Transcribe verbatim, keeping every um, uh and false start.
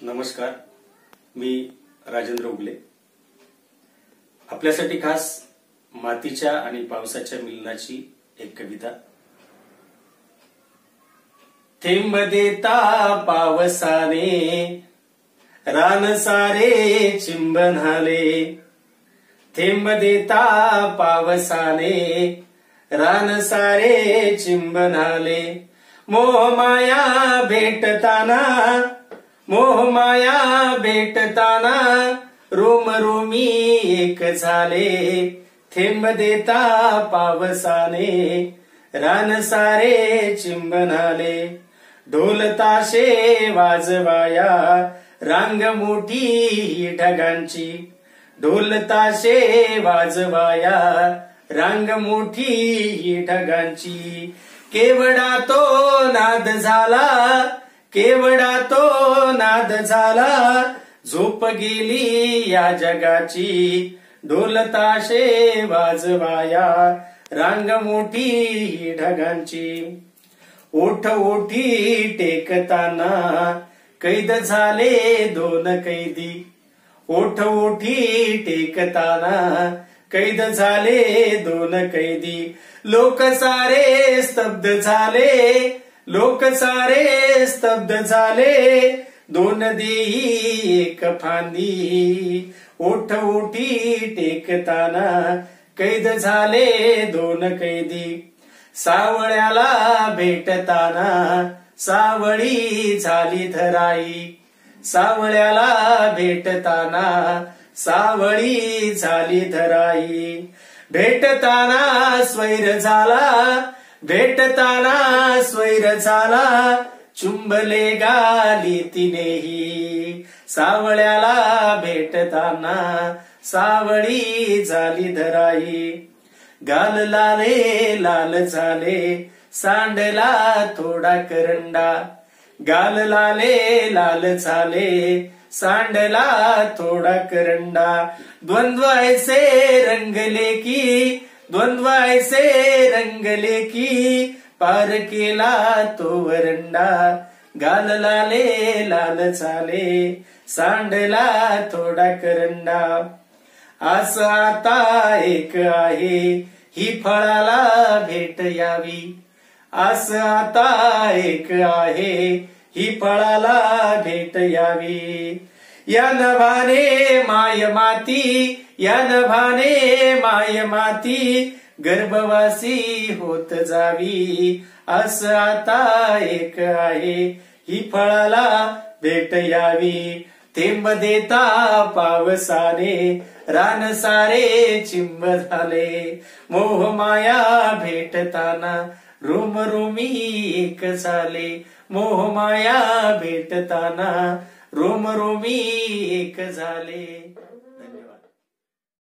नमस्कार, मी राजेंद्र उगले आपल्यासाठी खास मातीच्या आणि पावसाच्या मिलनाची एक कविता। थेंब देता पावसाने रान सारे चिंबनाले, थेंब देता पावसाने रान सारे चिंबनाले। मोह माया भेटताना, मोह माया भेटताना रोम रोमी एक झाले। थेंब देता पावसाने रान सारे चिंबनाले। ढोल ताशे वाजवाया रांग मोठी ढगांची, ढोल ताशे वाजवाया रांग मोठी ढगांची। केवडा तो नाद झाला, केवडा तो नाद झाला, झोप गेली या जगाची। ढोल ताशे वाजवाया रांग मोठी ढगांची। ओठ ओठी टेकताना कैद झाले दोन कैदी, ओठ ओठी टेकताना कैद झाले दोन कैदी। लोक सारे स्तब्ध झाले, लोक सारे स्तब्ध झाले, दोन देई एक फांदी। ओठ ओठी टेकताना कैद झाले दोन कैदी। सावळ्याला भेटताना सावळी झाली धराई, सावळ्याला भेटताना सावळी झाली धराई। भेटताना स्वैर झाला, भेटताना स्वैर झाला, चुंबले गाली तिनेही। सावळ्याला भेटताना सावळी झाली धराई। गाल लाले लाल झाले सांडला थोडा करंडा, गाल लाले लाल झाले सांडला थोडा करंडा। द्वंद्व ऐसे रंगले की, द्वंद्व ऐसे रंगले की, पार केला तो वरंडा। गाल लाले लाल झाले सांडला थोडा करंडा। आस आता एक आहे ही फळाला भेट यावी, आस आता एक आहे ही फळाला भेट यावी। या नभाने माय माती, या नभाने माय माती, गर्भवासी होत जावी। आस आता एक आहे ही फळाला भेट यावी। थेंब देता पावसाने रान सारे चिंब झाले। मोह माया भेटताना रोम रोमी एक झाले। मोह माया भेटताना रोम रोमी एक झाले।